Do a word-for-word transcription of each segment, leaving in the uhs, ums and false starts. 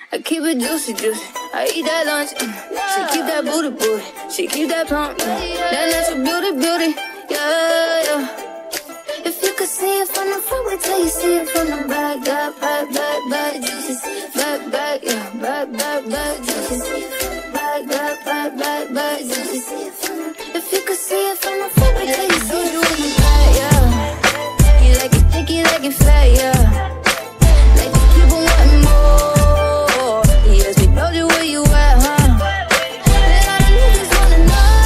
I keep it juicy, juicy. I eat that lunch. Mm. She keep that booty, booty. She keep that plump. Mm. That natural beauty, beauty. Yeah, yeah. If you could see it from the front, wait till you see it from the back. Yeah, back, back, back, juicy. Back, back, yeah, back, back, back, juicy. Back, back, back, back, back, juicy. If you could see it from the front, wait till you see it from the back. Yeah. You like it thick, you like it fat, yeah. Like to keep on wanting more. Yes, we told you where you at, huh? And all the niggas wanna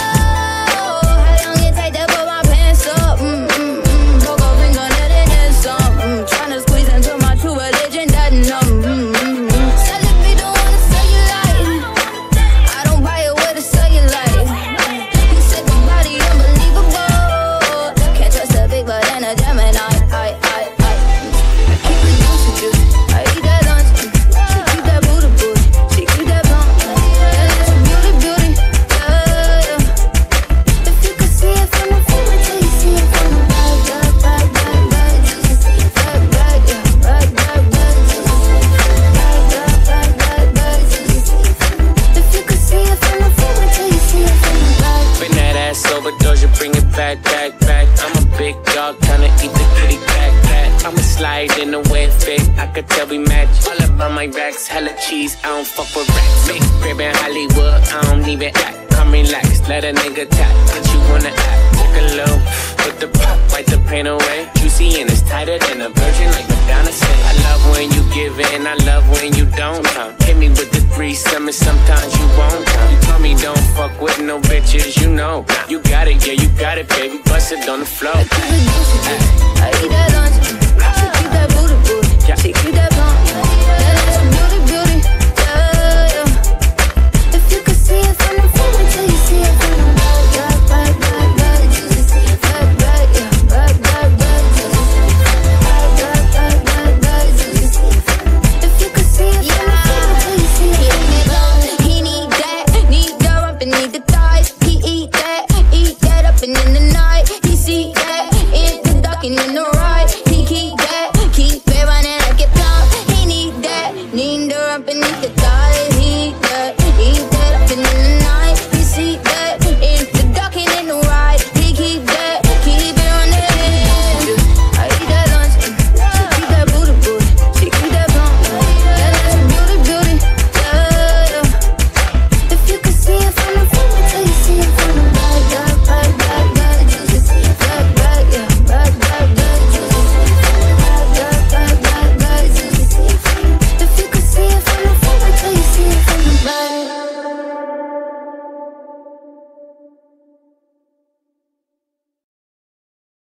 know how long it take to put my pants up. Mm mm mm. Poke a finger, let it in some. Mm. Tryna squeeze into my true religion, that numb. Mm mm mm. Celebrate don't wanna say you like. I don't buy it with a cellulite. You said the body unbelievable. Can't trust a big butt and a Gemini. I I I. Keep it juicy, juicy. I eat that lunch. She keep that booty, booty. She keep that plump. That natural beauty, beauty. Yeah, yeah. If you could see it from the front, wait till you see it from the back. Back, back, back, back, juicy. Back, back, yeah. Back, back, back, juicy. Back, back, back, back, back, juicy. If you could see it from the front, wait till you see it from the back. Bring that ass over, Doja, bring it back, back, back. I'm a big dog, tryna eat the kitty cat, cat. I'ma slide in the way it fit, I could tell we match. All up on my racks, hella cheese, I don't fuck with rats. Big crib in Hollywood, I don't even act. Come relax, let a nigga tap, but you wanna act. Take a low, with the pop, wipe the pain away. Juicy and it's tighter than a virgin, like Madonna said. I love when you give in, I love when you don't come. Hit me with the threesome and sometimes you won't come. You told me don't fuck with no bitches, you know. You got it, yeah, you got it, baby, bust it on the floor. I keep it juicy, juicy. I eat that lunch. She keep that booty, booty. She keep that plump. That natural beauty, beauty. Yeah, yeah. If you could see it from the front, wait till you see it from the back. Yeah, back, back, back, juicy. Back, back, yeah. Back, back, back, juicy. Back, back, back, back, back, juicy. If you could see it from the front, wait till you see it from the back. He need that, need the rump and need the thighs. He eat that, eat that up and in the night. He see that, in the dark and in the right. He keep that, keep it running like a pump. He need that, need the rump and need the